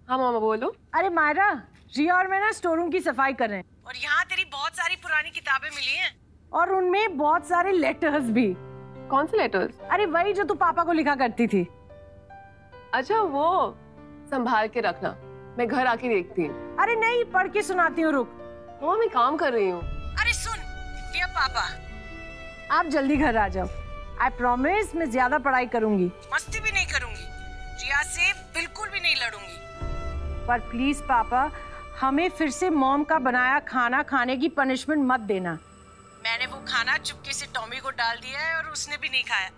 हाँ मामा बोलो। अरे मायरा, रिया और मैं ना स्टोर रूम की सफाई कर रहे हैं और यहाँ तेरी बहुत सारी पुरानी किताबें मिली हैं और उनमें बहुत सारे लेटर्स भी। कौन से लेटर्स? अरे वही जो तू पापा को लिखा करती थी। अच्छा वो, संभाल के रखना, मैं घर आके देखती हूँ। अरे नहीं, पढ़ के सुनाती हूँ, रुक। मामा मैं काम कर रही हूँ। अरे सुन रिया, पापा आप जल्दी घर आ जाओ। आई प्रॉमिस मैं ज्यादा पढ़ाई करूंगी, मस्ती भी नहीं करूंगी, रिया से बिल्कुल भी नहीं लड़ूंगी। पर प्लीज पापा, हमें फिर से मॉम का बनाया खाना खाने की पनिशमेंट मत देना। मैंने वो खाना चुपके से टॉमी को डाल दिया है और उसने भी नहीं खाया।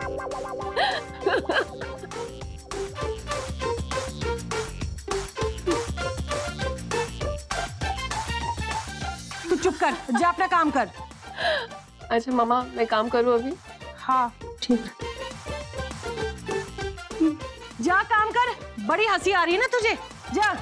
तू चुप कर, जा अपना काम कर। अच्छा मामा मैं काम करूँ अभी? हाँ ठीक है, जा काम कर। बड़ी हंसी आ रही है ना तुझे, जा।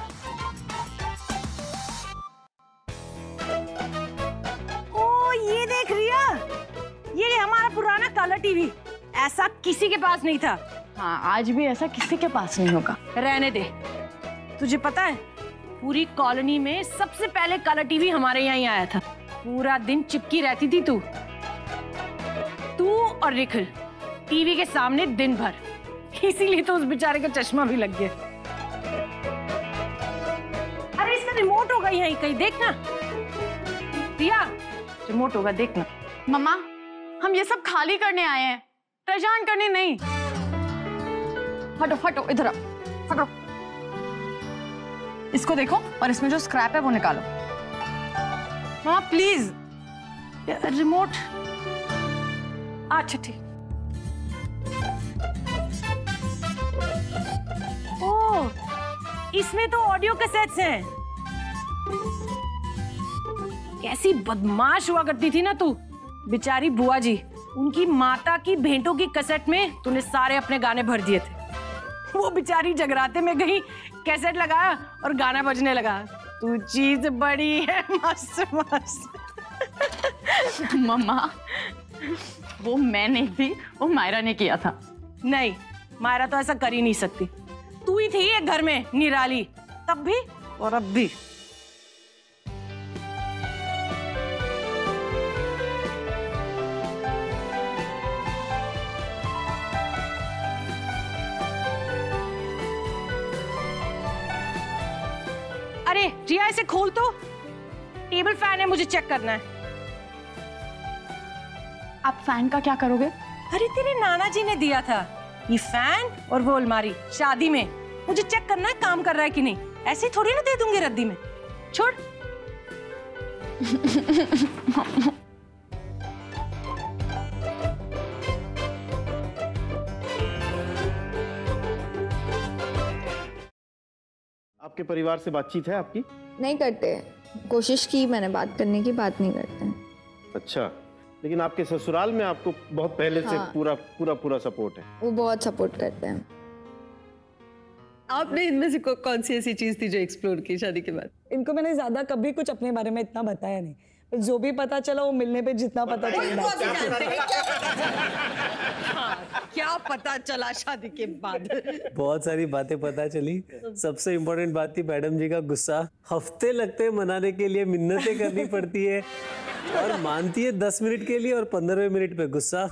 ओ ये देख रिया, ये हमारा पुराना कलर टीवी, ऐसा किसी के पास नहीं था। हाँ आज भी ऐसा किसी के पास नहीं होगा। रहने दे। तुझे पता है पूरी कॉलोनी में सबसे पहले कलर टीवी हमारे यहाँ ही आया था। पूरा दिन चिपकी रहती थी तू और निखिल टीवी के सामने दिन भर, इसीलिए तो उस बेचारे का चश्मा भी लग गया। अरे इसका रिमोट होगा यहीं कहीं, देखना रिया, रिमोट होगा देखना। मम्मा हम ये सब खाली करने आए हैं, परेशान करने नहीं। हटो हटो इधर आओ, हटो। इसको देखो और इसमें जो स्क्रैप है वो निकालो। मम्मा प्लीज। रिमोट, अच्छा ठीक। ओह इसमें तो ऑडियो कैसेट्स हैं। कैसी बदमाश हुआ करती थी ना तू, बेचारी बुआ जी, उनकी माता की भेंटों की कैसेट में तूने सारे अपने गाने भर दिए थे। वो बेचारी जगराते में गई, कैसेट लगाया और गाना बजने लगा। तू चीज बड़ी है मस्त मस्त। मम्मा वो मैं नहीं थी, वो मायरा ने किया था। नहीं, मायरा तो ऐसा कर ही नहीं सकती। तू ही थी ये घर में निराली, तब भी और अब भी। अरे रिया इसे खोल तो, टेबल फैन है, मुझे चेक करना है। आप फैन का क्या करोगे? अरे तेरे नाना जी ने दिया था ये फैन और वो अलमारी शादी में, मुझे चेक करना है काम कर रहा है कि नहीं। ऐसे थोड़ी ना दे दूंगे रद्दी में, छोड़। आपके परिवार से बातचीत है आपकी? नहीं करते, कोशिश की मैंने बात करने की, बात नहीं करते हैं। अच्छा, लेकिन आपके ससुराल में आपको बहुत पहले से पूरा सपोर्ट है? वो बहुत सपोर्ट करते हैं। आपने इनमें से कौन सी ऐसी चीज थी जो एक्सप्लोर की शादी के बाद? इनको मैंने ज्यादा कभी कुछ अपने बारे में इतना बताया नहीं, जो भी पता चला वो मिलने पे जितना पता चला। क्या पता चला शादी के बाद? बहुत सारी बातें पता चली। सबसे इम्पोर्टेंट बात थी मैडम जी का गुस्सा। हफ्ते लगते हैं मनाने के लिए, मिन्नतें करनी पड़ती है और मानती है 10 मिनट के लिए और 15वें मिनट पे गुस्सा।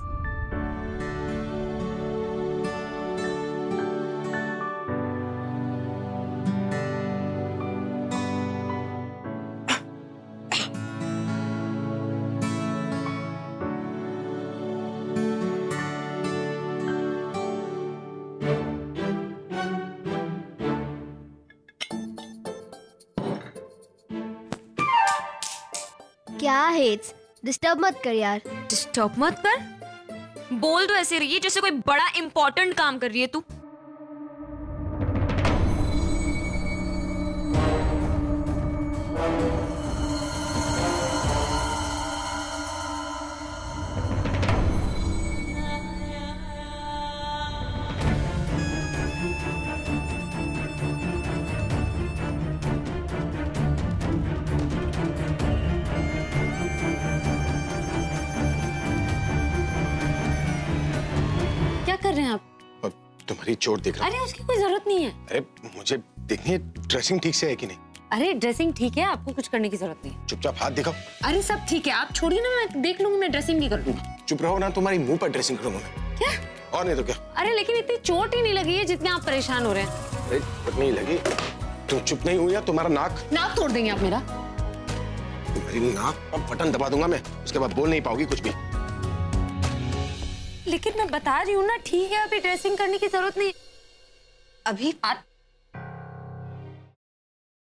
क्या है, डिस्टर्ब मत कर यार। डिस्टर्ब मत कर? बोल तो ऐसे रही है जैसे कोई बड़ा इंपॉर्टेंट काम कर रही है तू। कर रहे हैं आप? तुम्हारी चोट दिख रही है। अरे उसकी कोई जरूरत नहीं है। अरे मुझे देखिए ड्रेसिंग ठीक से है कि नहीं। अरे ड्रेसिंग ठीक है, आपको कुछ करने की जरूरत नहीं। चुपचाप हाथ दिखाओ। अरे सब ठीक है, आप छोड़िए ना, मैं देख लूंगी, मैं ड्रेसिंग नहीं कर दूंगी। चुप रहो ना, तुम्हारी मुंह पर ड्रेसिंग करूंगा मैं। क्या? और नहीं तो क्या। अरे लेकिन इतनी चोट ही नहीं लगी है जितने आप परेशान हो रहे हैं। अरे चोट नहीं लगी, तुम चुप नहीं हुई या तुम्हारा नाक तोड़ देंगे आप मेरा। तुम्हारी नाक पर बटन दबा दूंगा मैं, उसके बाद बोल नहीं पाओगी कुछ भी। लेकिन मैं बता रही हूँ ना, ठीक है, अभी ड्रेसिंग करने की जरूरत नहीं। अभी